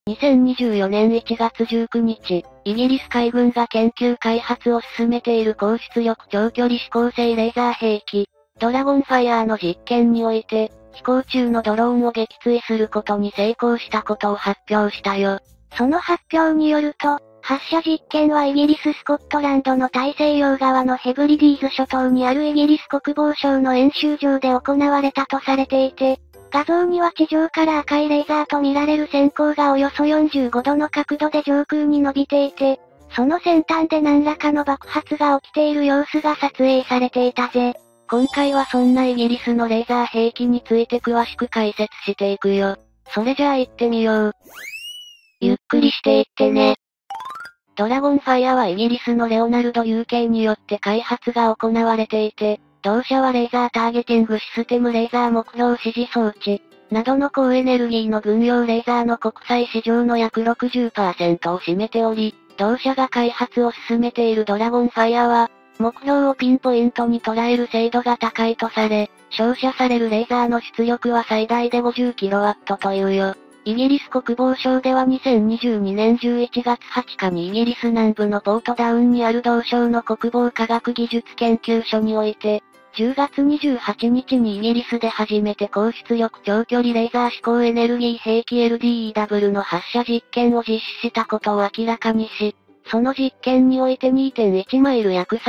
2024年1月19日、イギリス海軍が研究開発を進めている高出力長距離指向性レーザー兵器、ドラゴンファイヤーの実験において、飛行中のドローンを撃墜することに成功したことを発表したよ。 その発表によると、発射実験はイギリス・スコットランドの大西洋側のヘブリディーズ諸島にあるイギリス国防省の演習場で行われたとされていて、画像には地上から赤いレーザーと見られる閃光がおよそ45度の角度で上空に伸びていて、その先端で何らかの爆発が起きている様子が撮影されていたぜ。 今回はそんなイギリスのレーザー兵器について詳しく解説していくよ。それじゃあ行ってみよう。ゆっくりしていってね。ドラゴンファイヤーはイギリスのレオナルド UK によって開発が行われていて、同社はレーザーターゲティングシステムレーザー目標指示装置、などの高エネルギーの軍用レーザーの国際市場の約 60% を占めており、同社が開発を進めているドラゴンファイヤーは、目標をピンポイントに捉える精度が高いとされ、照射されるレーザーの出力は最大で 50kW というよ。イギリス国防省では2022年11月20日にイギリス南部のポートダウンにある同省の国防科学技術研究所において、10月28日にイギリスで初めて高出力長距離レーザー指向エネルギー兵器 LDEW の発射実験を実施したことを明らかにし、その実験において 2.1 マイル約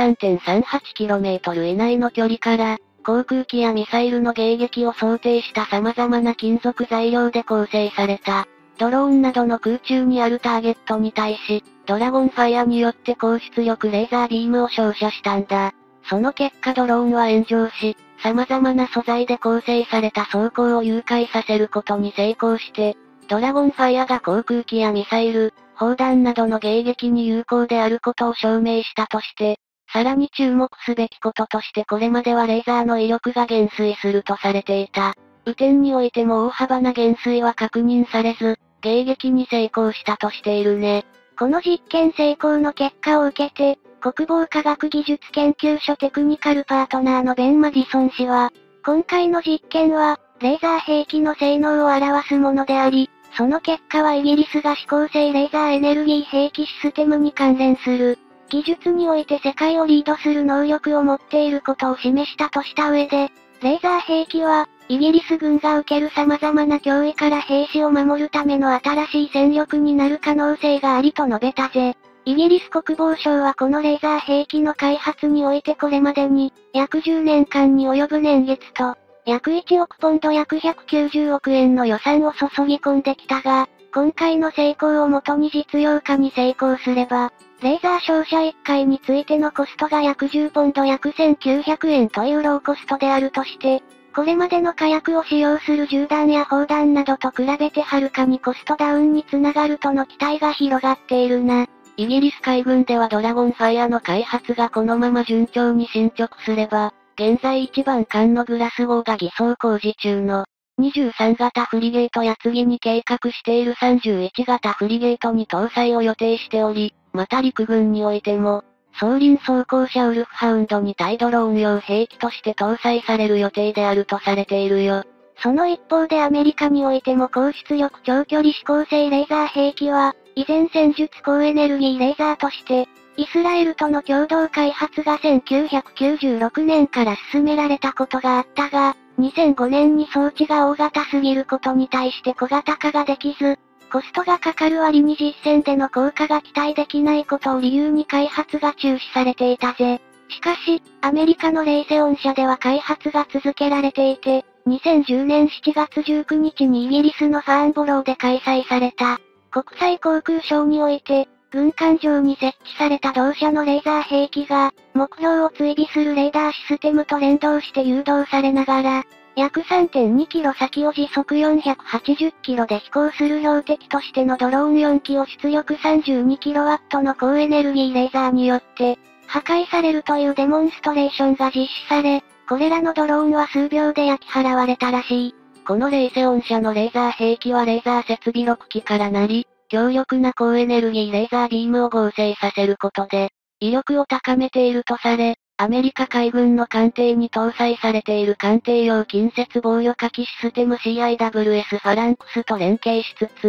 3.38km 以内の距離から、航空機やミサイルの迎撃を想定した様々な金属材料で構成された、ドローンなどの空中にあるターゲットに対し、ドラゴンファイヤーによって高出力レーザービームを照射したんだ。その結果ドローンは炎上し、様々な素材で構成された装甲を誘拐させることに成功して、ドラゴンファイヤーが航空機やミサイル、砲弾などの迎撃に有効であることを証明したとして、さらに注目すべきこととしてこれまではレーザーの威力が減衰するとされていた。雨天においても大幅な減衰は確認されず、迎撃に成功したとしているね。 この実験成功の結果を受けて、国防科学技術研究所テクニカルパートナーのベン・マディソン氏は、今回の実験は、レーザー兵器の性能を表すものであり、その結果はイギリスが指向性レーザーエネルギー兵器システムに関連する、技術において世界をリードする能力を持っていることを示したとした上で、レーザー兵器は、イギリス軍が受ける様々な脅威から兵士を守るための新しい戦力になる可能性がありと述べたぜ。イギリス国防省はこのレーザー兵器の開発においてこれまでに、約10年間に及ぶ年月と、約1億ポンド約190億円の予算を注ぎ込んできたが、今回の成功をもとに実用化に成功すれば、レーザー照射1回についてのコストが約10ポンド約1900円というローコストであるとして、これまでの火薬を使用する銃弾や砲弾などと比べてはるかにコストダウンにつながるとの期待が広がっているな。 イギリス海軍ではドラゴンファイアの開発がこのまま順調に進捗すれば、現在1番艦のグラス号が偽装工事中の23型フリゲートや次に計画している31型フリゲートに搭載を予定しており、また陸軍においても、装輪装甲車ウルフハウンドに対ドローン用兵器として搭載される予定であるとされているよ。 その一方でアメリカにおいても高出力長距離指向性レーザー兵器は、依然戦術高エネルギーレーザーとして、イスラエルとの共同開発が1996年から進められたことがあったが、2005年に装置が大型すぎることに対して小型化ができず、コストがかかる割に実戦での効果が期待できないことを理由に開発が中止されていたぜ。しかし、アメリカのレイセオン社では開発が続けられていて、2010年7月19日にイギリスのファーンボローで開催された、国際航空ショーにおいて、軍艦上に設置された同社のレーザー兵器が、目標を追尾するレーダーシステムと連動して誘導されながら、約 3.2 キロ先を時速480キロで飛行する標的としてのドローン4機を出力 32kW の高エネルギーレーザーによって、破壊されるというデモンストレーションが実施され、これらのドローンは数秒で焼き払われたらしい。 このレイセオン社のレーザー兵器はレーザー設備6機からなり、強力な高エネルギーレーザービームを合成させることで、威力を高めているとされ、アメリカ海軍の艦艇に搭載されている艦艇用近接防御火器システム CIWS ファランクスと連携しつつ、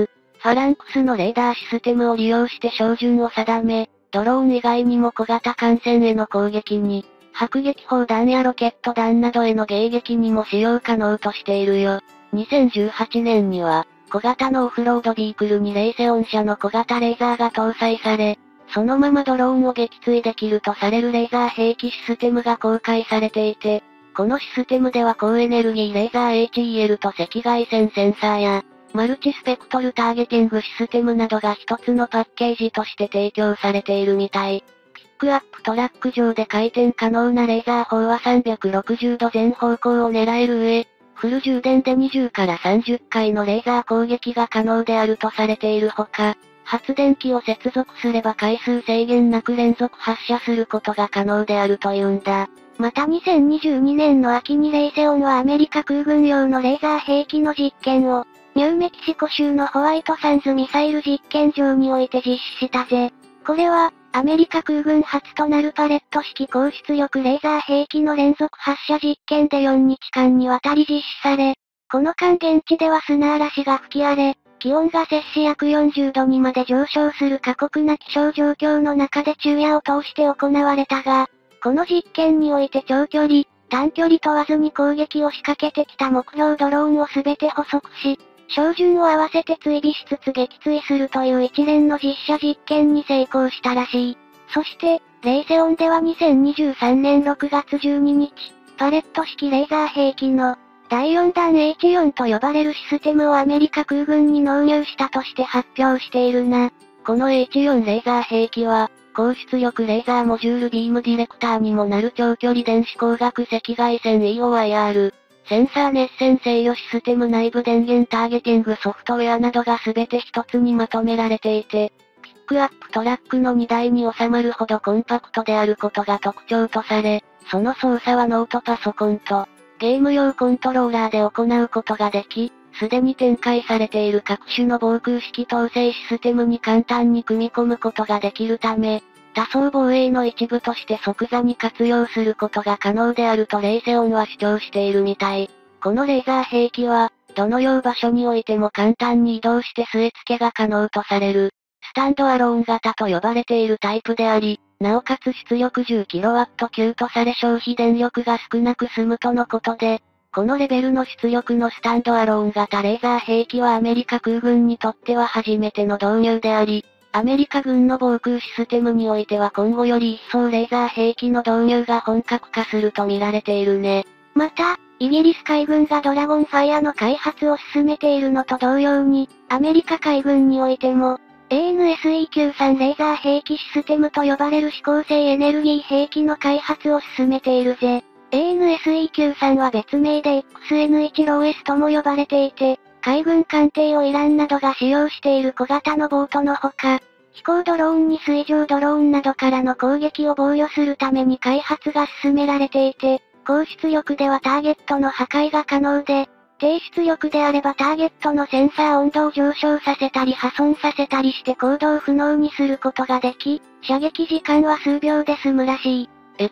ファランクスのレーダーシステムを利用して照準を定め、ドローン以外にも小型艦船への攻撃に、迫撃砲弾やロケット弾などへの迎撃にも使用可能としているよ。2018年には、小型のオフロードビークルにレイセオン社の小型レーザーが搭載され、そのままドローンを撃墜できるとされるレーザー兵器システムが公開されていて、このシステムでは高エネルギーレーザー HEL と赤外線センサーや、マルチスペクトルターゲティングシステムなどが一つのパッケージとして提供されているみたい。ピックアップトラック上で回転可能なレーザー砲は360度全方向を狙える上、フル充電で20から30回のレーザー攻撃が可能であるとされているほか、発電機を接続すれば回数制限なく連続発射することが可能であるというんだ。 また2022年の秋にレイセオンはアメリカ空軍用のレーザー兵器の実験を、ニューメキシコ州のホワイトサンズミサイル実験場において実施したぜ。これは、アメリカ空軍初となるパレット式高出力レーザー兵器の連続発射実験で4日間にわたり実施され、この間現地では砂嵐が吹き荒れ、気温が摂氏約40度にまで上昇する過酷な気象状況の中で昼夜を通して行われたが、この実験において長距離、短距離問わずに攻撃を仕掛けてきた目標ドローンをすべて捕捉し、照準を合わせて追尾しつつ撃墜するという一連の実写実験に成功したらしい。そして、レイセオンでは2023年6月12日、パレット式レーザー兵器の第4弾 H4 と呼ばれるシステムをアメリカ空軍に納入したとして発表しているな。 この H4 レーザー兵器は、高出力レーザーモジュールビームディレクターにもなる長距離電子光学赤外線 EOIR、センサー熱線制御システム内部電源ターゲティングソフトウェアなどが全て一つにまとめられていて、ピックアップトラックの荷台に収まるほどコンパクトであることが特徴とされ、その操作はノートパソコンと、ゲーム用コントローラーで行うことができ、すでに展開されている各種の防空式統制システムに簡単に組み込むことができるため、多層防衛の一部として即座に活用することが可能であるとレイセオンは主張しているみたい。このレーザー兵器は、どのよう場所においても簡単に移動して据え付けが可能とされる、スタンドアローン型と呼ばれているタイプであり、なおかつ出力 10kW 級とされ消費電力が少なく済むとのことで、このレベルの出力のスタンドアローン型レーザー兵器はアメリカ空軍にとっては初めての導入であり、アメリカ軍の防空システムにおいては今後より一層レーザー兵器の導入が本格化すると見られているね。 また、イギリス海軍がドラゴンファイアの開発を進めているのと同様に、アメリカ海軍においても、ANSE93 レーザー兵器システムと呼ばれる指向性エネルギー兵器の開発を進めているぜ。ANSE93 は別名で XN1LOS とも呼ばれていて、海軍艦艇用イランなどが使用している小型のボートのほか、飛行ドローンに水上ドローンなどからの攻撃を防御するために開発が進められていて、高出力ではターゲットの破壊が可能で、低出力であればターゲットのセンサー温度を上昇させたり破損させたりして行動不能にすることができ、射撃時間は数秒で済むらしい。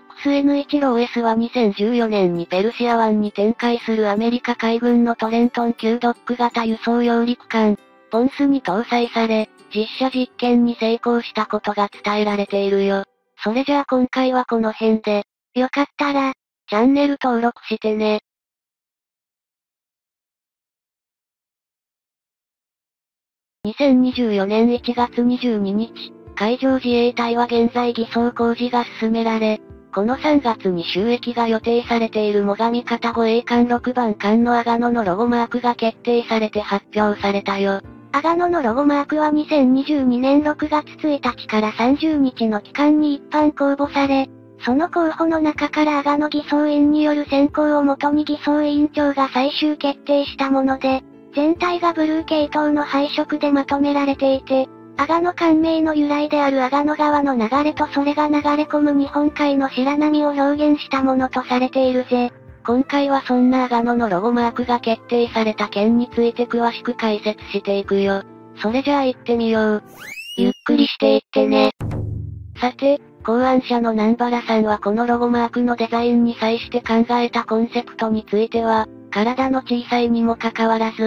XN1LOS は2014年にペルシア湾に展開するアメリカ海軍のトレントン級ドック型輸送揚陸艦、ポンスに搭載され、実写実験に成功したことが伝えられているよ。それじゃあ今回はこの辺で、よかったら、チャンネル登録してね。2024年1月22日、海上自衛隊は現在偽装工事が進められ、この3月に就役が予定されている最上方護衛艦6番艦の阿賀野のロゴマークが決定されて発表されたよ。 阿賀野のロゴマークは2022年6月1日から30日の期間に一般公募され、その候補の中から阿賀野偽装員による選考をもとに偽装委員長が最終決定したもので、全体がブルー系統の配色でまとめられていて、阿賀野艦名の由来である阿賀野川の流れとそれが流れ込む日本海の白波を表現したものとされているぜ。 今回はそんな阿賀野のロゴマークが決定された件について詳しく解説していくよ。それじゃあ行ってみよう。ゆっくりしていってね。さて、考案者の南原さんはこのロゴマークのデザインに際して考えたコンセプトについては、体の小さいにもかかわらず、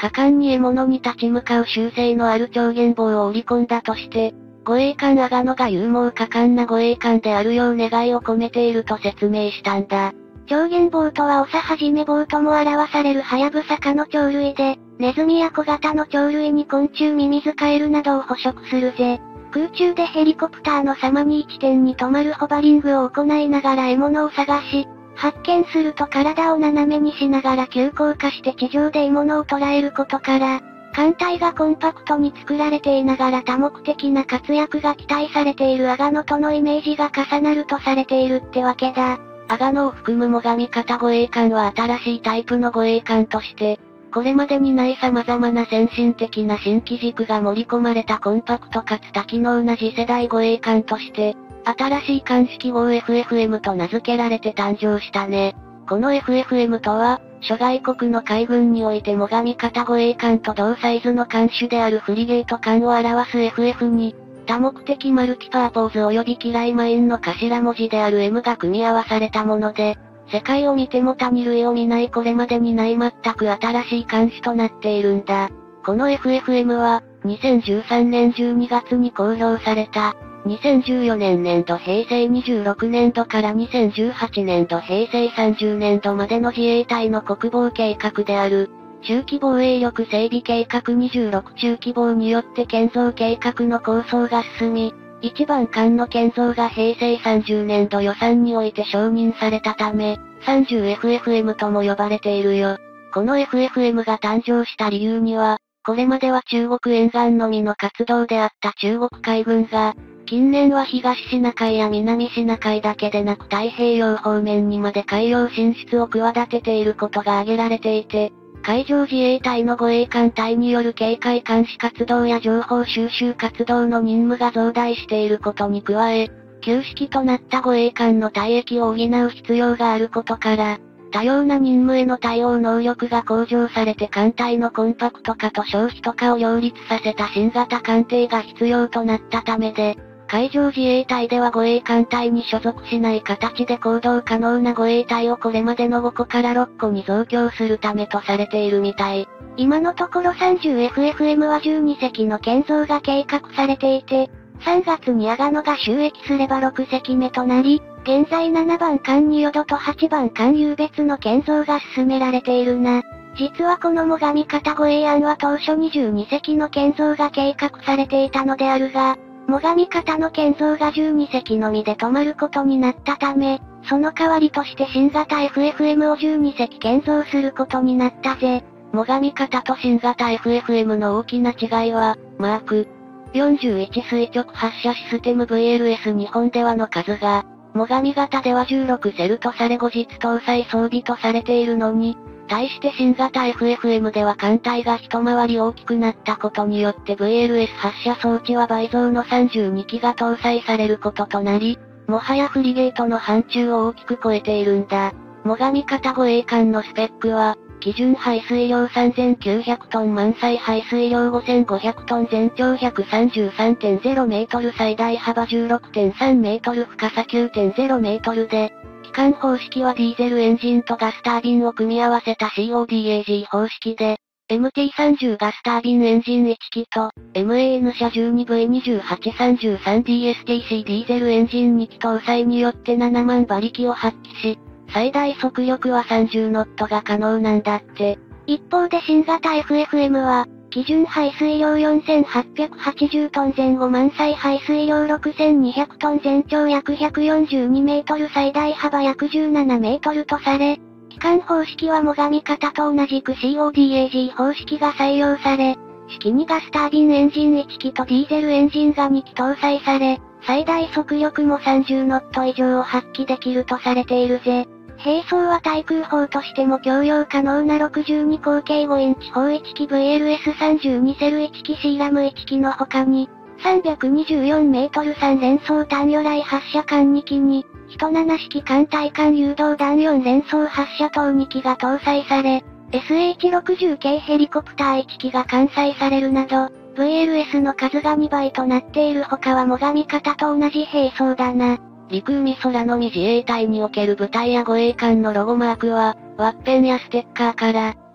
果敢に獲物に立ち向かう習性のある超弦棒を織り込んだとして、護衛艦阿賀野が勇猛果敢な護衛艦であるよう願いを込めていると説明したんだ。 超弦棒とは長はじめ棒とも表されるハヤブサ科の鳥類で、ネズミや小型の鳥類に昆虫ミミズカエルなどを捕食するぜ。空中でヘリコプターの様に地点に止まるホバリングを行いながら獲物を探し、発見すると体を斜めにしながら急降下して地上で獲物を捉えることから、艦隊がコンパクトに作られていながら多目的な活躍が期待されている阿賀野とのイメージが重なるとされているってわけだ。 阿賀野を含む最上方護衛艦は新しいタイプの護衛艦として、これまでにない様々な先進的な新機軸が盛り込まれたコンパクトかつ多機能な次世代護衛艦として、新しい艦式号 FFM と名付けられて誕生したね。この FFM とは、諸外国の海軍において最上方護衛艦と同サイズの艦種であるフリゲート艦を表す FF に、多目的マルチパーポーズ及び機雷マインの頭文字である M が組み合わされたもので、世界を見ても他に類を見ないこれまでにない全く新しい艦種となっているんだ。この FFM は、2013年12月に公表された、2014年年度平成26年度から2018年度平成30年度までの自衛隊の国防計画である、中期防衛力整備計画26中期防によって建造計画の構想が進み、一番艦の建造が平成30年度予算において承認されたため、30FFM とも呼ばれているよ。この FFM が誕生した理由には、これまでは中国沿岸のみの活動であった中国海軍が、近年は東シナ海や南シナ海だけでなく太平洋方面にまで海洋進出を企てていることが挙げられていて、海上自衛隊の護衛艦隊による警戒監視活動や情報収集活動の任務が増大していることに加え、旧式となった護衛艦の退役を補う必要があることから、多様な任務への対応能力が向上されて艦隊のコンパクト化と消費とかを両立させた新型艦艇が必要となったためで、海上自衛隊では護衛艦隊に所属しない形で行動可能な護衛隊をこれまでの5個から6個に増強するためとされているみたい。 今のところ 30FFM は12隻の建造が計画されていて、3月に阿賀野が就役すれば6隻目となり、現在7番艦仁淀と8番艦湧別の建造が進められているな。実はこの最上方護衛案は当初22隻の建造が計画されていたのであるが、最上方の建造が12隻のみで止まることになったため、その代わりとして新型 FFM を12隻建造することになったぜ。 最上方と新型 FFM の大きな違いは、マーク41垂直発射システム VLS 日本ではの数が、最上型では16セルとされ後日搭載装備とされているのに、対して新型 FFM では艦隊が一回り大きくなったことによって VLS 発射装置は倍増の32機が搭載されることとなり、もはやフリゲートの範疇を大きく超えているんだ。最上方護衛艦のスペックは、基準排水量3900トン満載排水量5500トン全長 133.0 メートル最大幅 16.3 メートル深さ 9.0 メートルで、機関方式はディーゼルエンジンとガスタービンを組み合わせた CODAG 方式で、MT30 ガスタービンエンジン1機と、MAN 車 12V2833DSTC ディーゼルエンジン2機搭載によって7万馬力を発揮し、最大速力は30ノットが可能なんだって。 一方で新型 FFM は、基準排水量4880トン前後満載排水量6200トン全長約142メートル最大幅約17メートルとされ、機関方式は最上方と同じく CODAG 方式が採用され、式にガスタービンエンジン1機とディーゼルエンジンが2機搭載され、最大速力も30ノット以上を発揮できるとされているぜ。兵装は対空砲としても供用可能な62口径5インチ砲1機 VLS32 セル1機 C ラム1機の他に、324メートル3連装単魚雷発射管2機に、107式艦対艦誘導弾4連装発射塔2機が搭載され、SH60 系ヘリコプター1機が艦載されるなど、VLS の数が2倍となっている他は最上方と同じ兵装だな。 陸海空のみ自衛隊における部隊や護衛艦のロゴマークは、ワッペンやステッカーから、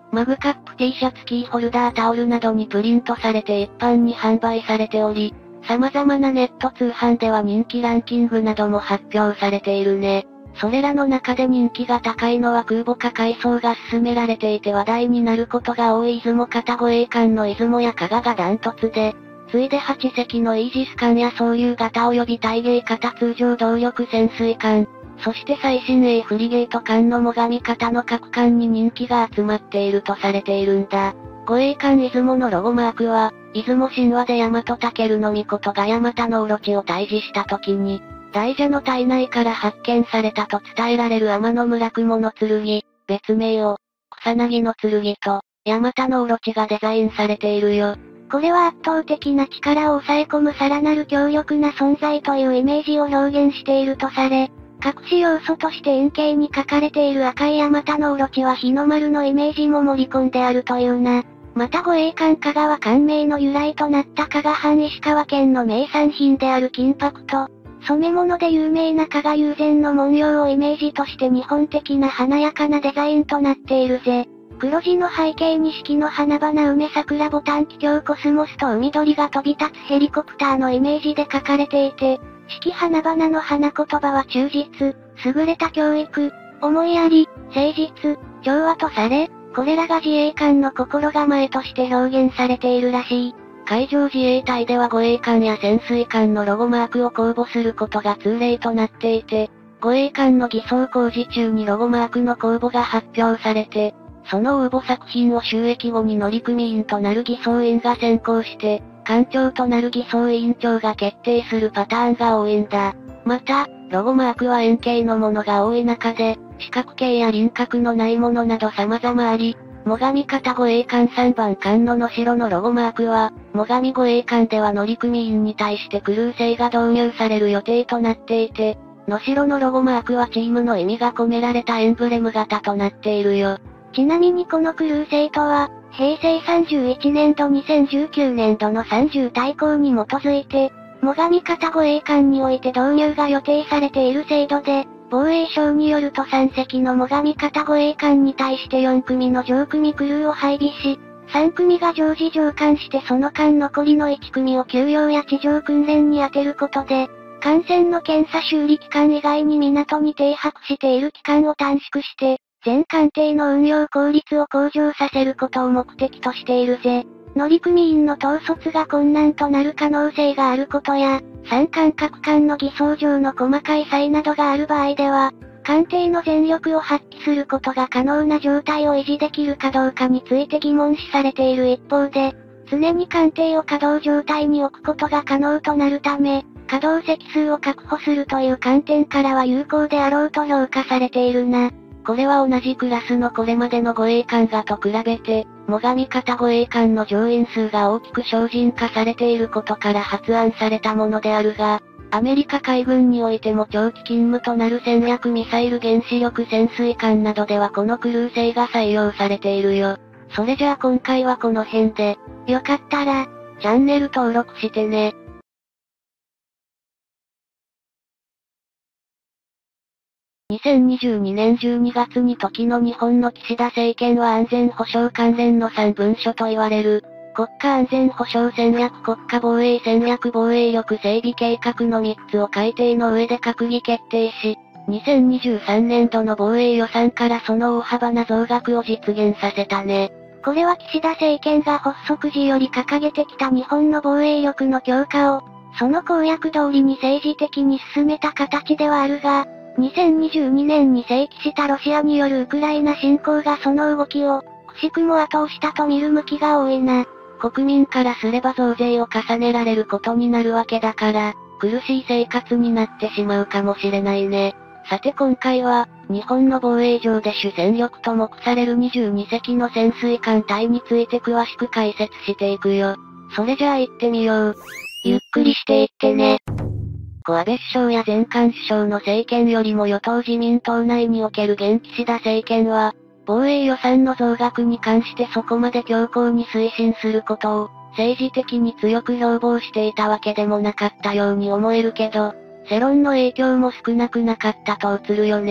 マグカップ T シャツキーホルダータオルなどにプリントされて一般に販売されており、様々なネット通販では人気ランキングなども発表されているね。それらの中で人気が高いのは空母化改装が進められていて話題になることが多い出雲型護衛艦の出雲や加賀がダントツで、次いで8隻のイージス艦や総流型及び対芸型通常動力潜水艦、そして最新鋭フリゲート艦の最上型の各艦に人気が集まっているとされているんだ。護衛艦出雲のロゴマークは、出雲神話で大和尊の命がヤマタノオロチを退治した時に、大蛇の体内から発見されたと伝えられる天の村雲の剣、別名を、草薙の剣と、ヤマタノオロチがデザインされているよ。 これは圧倒的な力を抑え込むさらなる強力な存在というイメージを表現しているとされ、隠し要素として円形に書かれている赤いヤマタノオロチは日の丸のイメージも盛り込んであるというな。また護衛艦加賀は艦名の由来となった加賀藩石川県の名産品である金箔と、染め物で有名な加賀友禅の文様をイメージとして日本的な華やかなデザインとなっているぜ。黒字の背景に四季の花々梅桜ボタン気境コスモスと海鳥が飛び立つヘリコプターのイメージで書かれていて、四季花々の花言葉は忠実、優れた教育、思いやり、誠実、調和とされ、これらが自衛艦の心構えとして表現されているらしい。 海上自衛隊では護衛艦や潜水艦のロゴマークを公募することが通例となっていて、護衛艦の偽装工事中にロゴマークの公募が発表されて、その応募作品を収益後に乗組員となる偽装員が選考して、艦長となる偽装委員長が決定するパターンが多いんだ。また、ロゴマークは円形のものが多い中で、四角形や輪郭のないものなど様々あり、最上型護衛艦3番艦の能代のロゴマークは、最上護衛艦では乗組員に対してクルー製が導入される予定となっていて、能代のロゴマークはチームの意味が込められたエンブレム型となっているよ。 ちなみにこのクルー製とは、平成31年度2019年度の30大綱に基づいて、最上型護衛艦において導入が予定されている制度で、防衛省によると3隻の最上型護衛艦に対して4組の乗組クルーを配備し、3組が常時乗艦してその間残りの1組を休養や地上訓練に充てることで、艦船の検査修理期間以外に港に停泊している期間を短縮して、全艦艇の運用効率を向上させることを目的としているぜ。乗組員の統率が困難となる可能性があることや、3艦各艦の偽装上の細かい差異などがある場合では、艦艇の全力を発揮することが可能な状態を維持できるかどうかについて疑問視されている一方で、常に艦艇を稼働状態に置くことが可能となるため、稼働席数を確保するという観点からは有効であろうと評価されているな。 これは同じクラスのこれまでの護衛艦がと比べて、最上型護衛艦の乗員数が大きく精進化されていることから発案されたものであるが、アメリカ海軍においても長期勤務となる戦略ミサイル原子力潜水艦などではこのクルー製が採用されているよ。それじゃあ今回はこの辺で、 よかったら、 チャンネル登録してね。2022年12月に時の日本の岸田政権は安全保障関連の3文書と言われる、国家安全保障戦略国家防衛戦略防衛力整備計画の3つを改定の上で閣議決定し、2023年度の防衛予算からその大幅な増額を実現させたね。 これは岸田政権が発足時より掲げてきた日本の防衛力の強化を、その公約通りに政治的に進めた形ではあるが、2022年に正規したロシアによるウクライナ侵攻がその動きを、くしくも後押したと見る向きが多いな。 国民からすれば増税を重ねられることになるわけだから、苦しい生活になってしまうかもしれないね。さて今回は、日本の防衛上で主戦力と目される22隻の潜水艦隊について詳しく解説していくよ。それじゃあ行ってみよう。ゆっくりしていってね。安倍首相や前官首相の政権よりも与党自民党内における現岸田政権は、防衛予算の増額に関してそこまで強硬に推進することを、政治的に強く標榜していたわけでもなかったように思えるけど、世論の影響も少なくなかったと映るよね。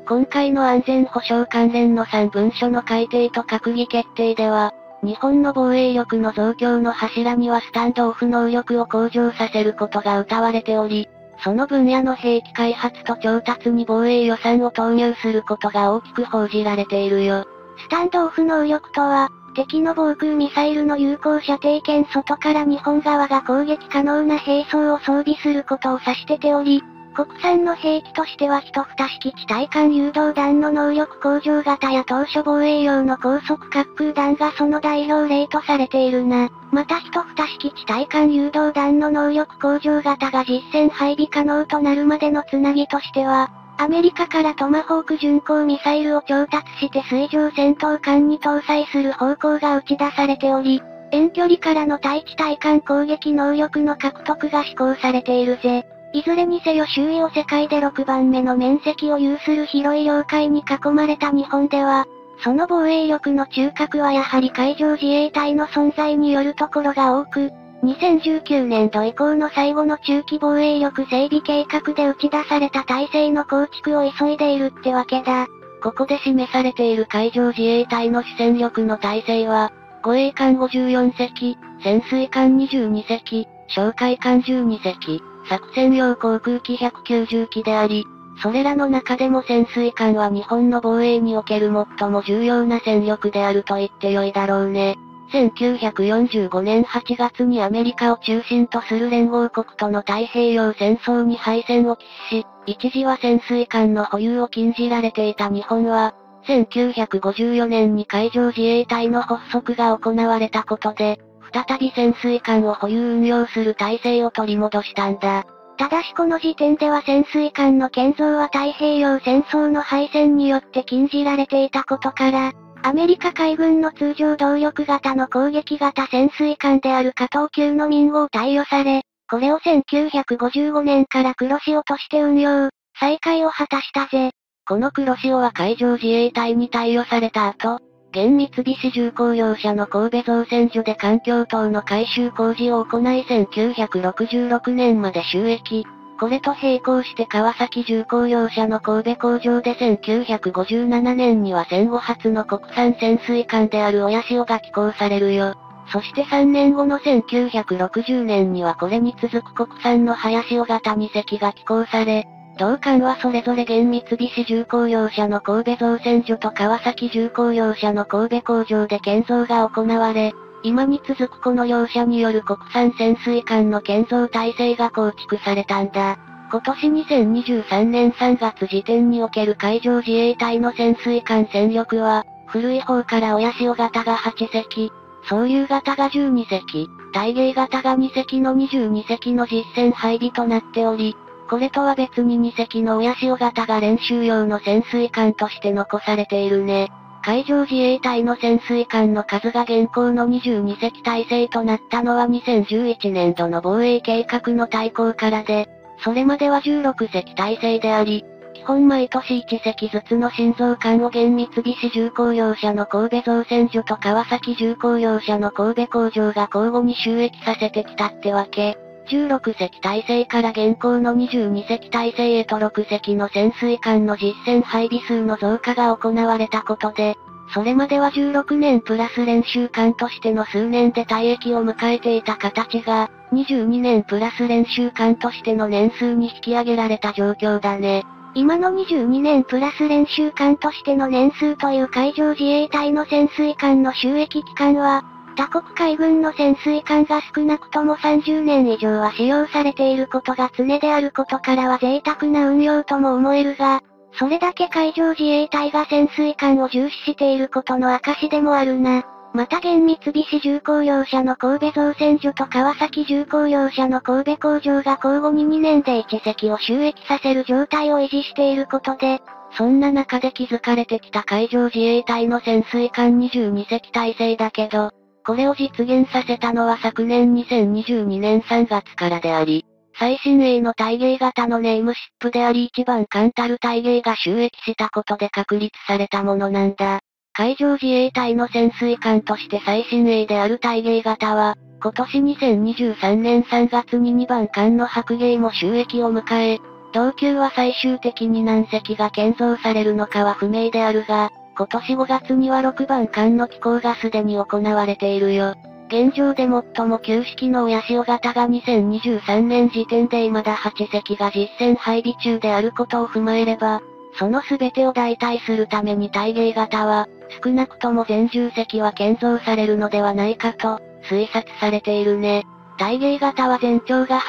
今回の安全保障関連の3文書の改定と閣議決定では、日本の防衛力の増強の柱にはスタンドオフ能力を向上させることが謳われており、その分野の兵器開発と調達に防衛予算を投入することが大きく報じられているよ。 スタンドオフ能力とは、敵の防空ミサイルの有効射程圏外から日本側が攻撃可能な兵装を装備することを指してており、国産の兵器としては一蓋式地対艦誘導弾の能力向上型や当初防衛用の高速滑空弾がその代表例とされているな。また一蓋式地対艦誘導弾の能力向上型が実戦配備可能となるまでのつなぎとしては、アメリカからトマホーク巡航ミサイルを調達して水上戦闘艦に搭載する方向が打ち出されており、遠距離からの対地対艦攻撃能力の獲得が施行されているぜ。いずれにせよ周囲を世界で6番目の面積を有する広い領海に囲まれた日本では、その防衛力の中核はやはり海上自衛隊の存在によるところが多く、2019年度以降の最後の中期防衛力整備計画で打ち出された体制の構築を急いでいるってわけだ。 ここで示されている海上自衛隊の主戦力の体制は、護衛艦54隻、潜水艦22隻、哨戒艦12隻、作戦用航空機190機であり、それらの中でも潜水艦は日本の防衛における最も重要な戦力であると言ってよいだろうね。1945年8月にアメリカを中心とする連合国との太平洋戦争に敗戦を喫し、一時は潜水艦の保有を禁じられていた日本は、1954年に海上自衛隊の発足が行われたことで、再び潜水艦を保有運用する体制を取り戻したんだ。 ただしこの時点では潜水艦の建造は太平洋戦争の敗戦によって禁じられていたことから、アメリカ海軍の通常動力型の攻撃型潜水艦である加藤級の民号貸与され、これを1955年から黒潮として運用、再開を果たしたぜ。 この黒潮は海上自衛隊に貸与された後、現三菱重工業者の神戸造船所で環境等の改修工事を行い1966年まで収益。これと並行して川崎重工業者の神戸工場で1957年には戦後初の国産潜水艦である親潮が寄港されるよ。そして3年後の1960年にはこれに続く国産の早潮型2隻が寄港され、同艦はそれぞれ現三菱重工業者の神戸造船所と川崎重工業者の神戸工場で建造が行われ、今に続くこの両社による国産潜水艦の建造体制が構築されたんだ。今年2023年3月時点における海上自衛隊の潜水艦戦力は、古い方から親潮型が8隻、総流型が12隻、大芸型が2隻の22隻の実戦配備となっており、これとは別に2隻の親潮型が練習用の潜水艦として残されているね。海上自衛隊の潜水艦の数が現行の22隻体制となったのは2011年度の防衛計画の大綱からで、それまでは16隻体制であり、基本毎年1隻ずつの新造艦を現三菱重工業者の神戸造船所と川崎重工業者の神戸工場が交互に収益させてきたってわけ。16隻体制から現行の22隻体制へと6隻の潜水艦の実戦配備数の増加が行われたことで、それまでは16年プラス練習艦としての数年で退役を迎えていた形が、22年プラス練習艦としての年数に引き上げられた状況だね。 今の22年プラス練習艦としての年数という海上自衛隊の潜水艦の収益期間は、他国海軍の潜水艦が少なくとも30年以上は使用されていることが常であることからは贅沢な運用とも思えるが、それだけ海上自衛隊が潜水艦を重視していることの証でもあるな。また現三菱重工業者の神戸造船所と川崎重工業者の神戸工場が交互に2年で1隻を収益させる状態を維持していることで、 そんな中で築かれてきた海上自衛隊の潜水艦22隻体制だけど、これを実現させたのは昨年2022年3月からであり、最新鋭の大芸型のネームシップであり一番艦たる大芸が収益したことで確立されたものなんだ。海上自衛隊の潜水艦として最新鋭である大芸型は、今年2023年3月に2番艦の白芸も収益を迎え、 同級は最終的に何隻が建造されるのかは不明であるが、今年5月には6番艦の寄港がすでに行われているよ。現状で最も旧式の親潮型が2023年時点で未だ8隻が実戦配備中であることを踏まえれば、その全てを代替するために大芸型は、少なくとも全10隻は建造されるのではないかと、推察されているね。大芸型は全長が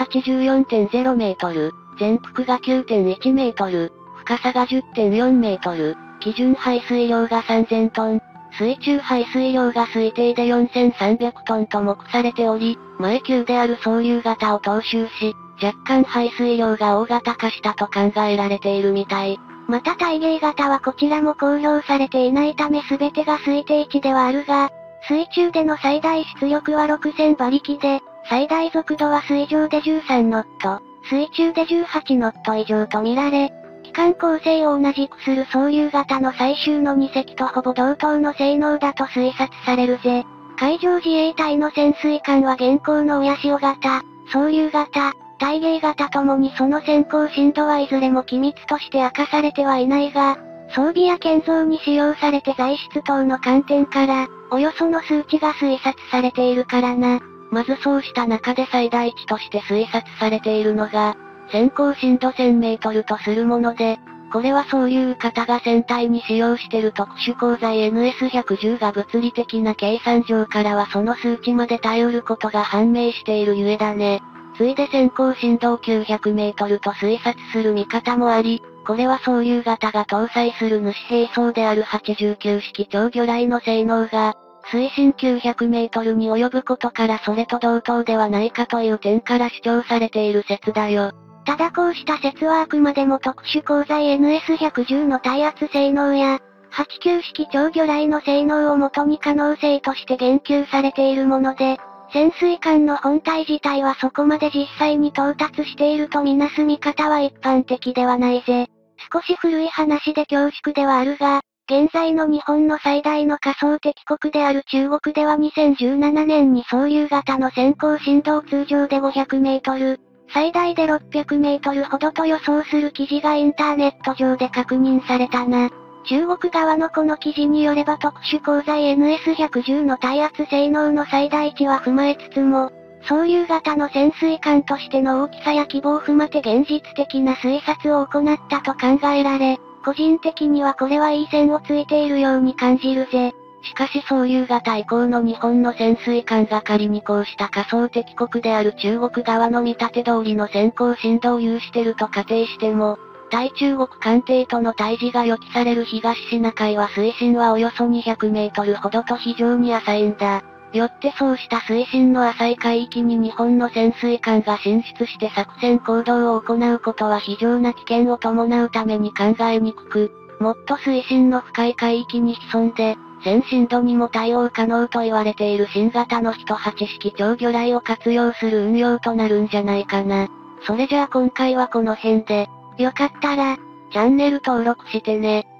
84.0 メートル、全幅が 9.1 メートル、深さが 10.4 メートル、基準排水量が3000トン、水中排水量が推定で4300トンと目されており、前級である総流型を踏襲し、若干排水量が大型化したと考えられているみたい。 また大芸型はこちらも公表されていないため全てが推定値ではあるが、水中での最大出力は6000馬力で、最大速度は水上で13ノット、水中で18ノット以上と見られ、機関構成を同じくする総流型の最終の2隻とほぼ同等の性能だと推察されるぜ。海上自衛隊の潜水艦は現行の親潮型、総流型、大芸型ともにその先行深度はいずれも機密として明かされてはいないが、装備や建造に使用されて材質等の観点から、およその数値が推察されているからな。 まずそうした中で最大値として推察されているのが、先行深度1000メートルとするもので、これは総流型が船体に使用している特殊鋼材 NS110 が物理的な計算上からはその数値まで耐えうることが判明しているゆえだね。ついで先行深度を900メートルと推察する見方もあり、これは総流型が搭載する主兵装である89式超魚雷の性能が、水深900メートルに及ぶことからそれと同等ではないかという点から主張されている説だよ。 ただこうした説はあくまでも特殊鋼材 NS110 の耐圧性能や、89式超魚雷の性能をもとに可能性として言及されているもので、潜水艦の本体自体はそこまで実際に到達しているとみなす見方は一般的ではないぜ。少し古い話で恐縮ではあるが、現在の日本の最大の仮想敵国である中国では2017年に総流型の先行深度を通常で500メートル、最大で600メートルほどと予想する記事がインターネット上で確認されたな。中国側のこの記事によれば特殊鋼材 NS110 の耐圧性能の最大値は踏まえつつも、総流型の潜水艦としての大きさや規模を踏まて現実的な推察を行ったと考えられ、個人的にはこれはいい線をついているように感じるぜ。 しかし総流型以降の日本の潜水艦が仮にこうした仮想敵国である中国側の見立て通りの先行深度を有してると仮定しても、対中国艦艇との対峙が予期される東シナ海は水深はおよそ200メートルほどと非常に浅いんだ。よってそうした水深の浅い海域に日本の潜水艦が進出して作戦行動を行うことは非常な危険を伴うために考えにくく、もっと水深の深い海域に潜んで、1000深度にも対応可能と言われている新型の108式超魚雷を活用する運用となるんじゃないかな。それじゃあ今回はこの辺で、 よかったら、 チャンネル登録してね。